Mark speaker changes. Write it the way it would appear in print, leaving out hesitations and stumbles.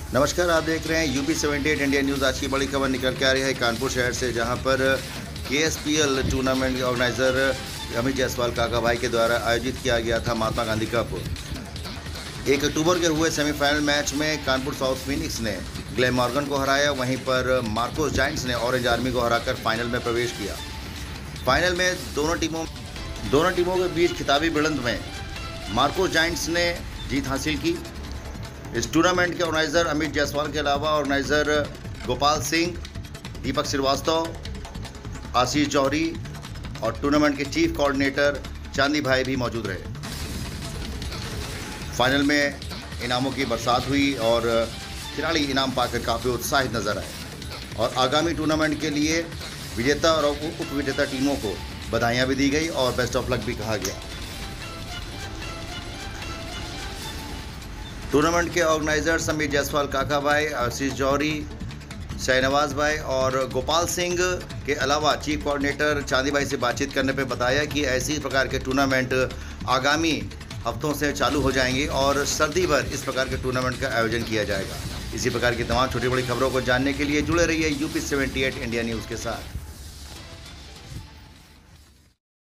Speaker 1: नमस्कार, आप देख रहे हैं यूपी 78 इंडिया न्यूज़। आज की बड़ी खबर निकल के आ रही है कानपुर शहर से, जहां पर KSPL tournament organiser Amit Jaiswal काका भाई के द्वारा आयोजित किया गया था महात्मा गांधी कप। 1 अक्टूबर के हुए सेमीफाइनल मैच में कानपुर साउथ फिनिक्स ने ग्लेमॉर्गन को हराया, वहीं पर मार्कोस जायंट्स ने ऑरेंज आर्मी को हराकर फाइनल में प्रवेश किया। फाइनल में दोनों टीमों के बीच खिताबी भिड़ंत में मार्कोस जायंट्स ने जीत हासिल की। इस टूर्नामेंट के ऑर्गेनाइज़र अमित जायसवाल के अलावा ऑर्गेनाइज़र गोपाल सिंह, दीपक श्रीवास्तव, आशीष जौहरी और टूर्नामेंट के चीफ कोऑर्डिनेटर चांदी भाई भी मौजूद रहे। फाइनल में इनामों की बरसात हुई और खिलाड़ी इनाम पाकर काफ़ी उत्साहित नजर आए और आगामी टूर्नामेंट के लिए विजेता और उप विजेता टीमों को बधाइयाँ भी दी गई और बेस्ट ऑफ लक भी कहा गया। टूर्नामेंट के ऑर्गेनाइजर्स अमित जायसवाल काका भाई, आशीष जौहरी, शाहनवाज भाई और गोपाल सिंह के अलावा चीफ कोऑर्डिनेटर चांदी भाई से बातचीत करने पे बताया कि ऐसी प्रकार के टूर्नामेंट आगामी हफ्तों से चालू हो जाएंगे और सर्दी भर इस प्रकार के टूर्नामेंट का आयोजन किया जाएगा। इसी प्रकार की तमाम छोटी बड़ी खबरों को जानने के लिए जुड़े रहिए यूपी 78 इंडिया न्यूज़ के साथ।